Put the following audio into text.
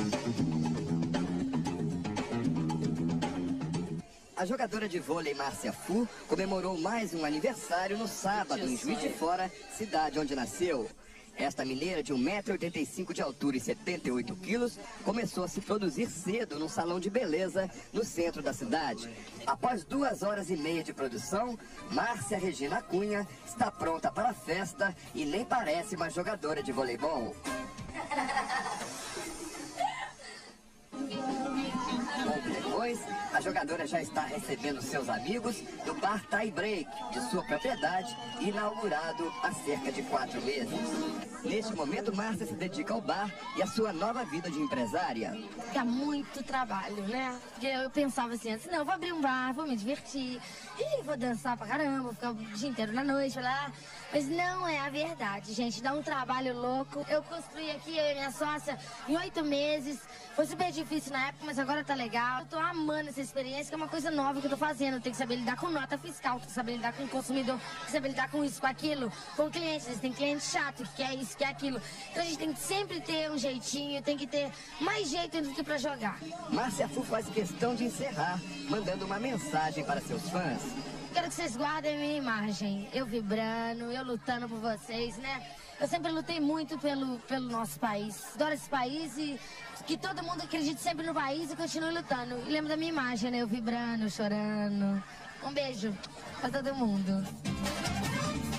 A jogadora de vôlei Márcia Fu comemorou mais um aniversário no sábado em Juiz de Fora, cidade onde nasceu. Esta mineira de 1,85 m de altura e 78 quilos começou a se produzir cedo num salão de beleza no centro da cidade. Após 2 horas e meia de produção, Márcia Regina Cunha está pronta para a festa e nem parece uma jogadora de voleibol. Pouco depois, a jogadora já está recebendo seus amigos do bar Tie Break, de sua propriedade, inaugurado há cerca de 4 meses. Neste momento, Márcia se dedica ao bar e à sua nova vida de empresária. Dá muito trabalho, né? Porque eu pensava assim, antes, não, eu vou abrir um bar, vou me divertir, e vou dançar pra caramba, vou ficar o dia inteiro na noite, lá. Mas não é a verdade, gente, dá um trabalho louco. Eu construí aqui, eu e minha sócia, em 8 meses. Foi super difícil na época, mas agora tá legal. Eu tô amando essa experiência, que é uma coisa nova que eu tô fazendo. Eu tenho que saber lidar com nota fiscal, tenho que saber lidar com o consumidor, tenho que saber lidar com isso, com aquilo, com o cliente. Tem cliente chato que quer isso, quer aquilo. Então a gente tem que sempre ter um jeitinho, tem que ter mais jeito do que pra jogar. Márcia Fu faz questão de encerrar, mandando uma mensagem para seus fãs. Quero que vocês guardem a minha imagem. Eu vibrando, eu lutando por vocês, né? Eu sempre lutei muito pelo nosso país. Adoro esse país e que todo mundo acredite sempre no país e continue lutando. E lembra da minha imagem, né? Eu vibrando, chorando. Um beijo pra todo mundo.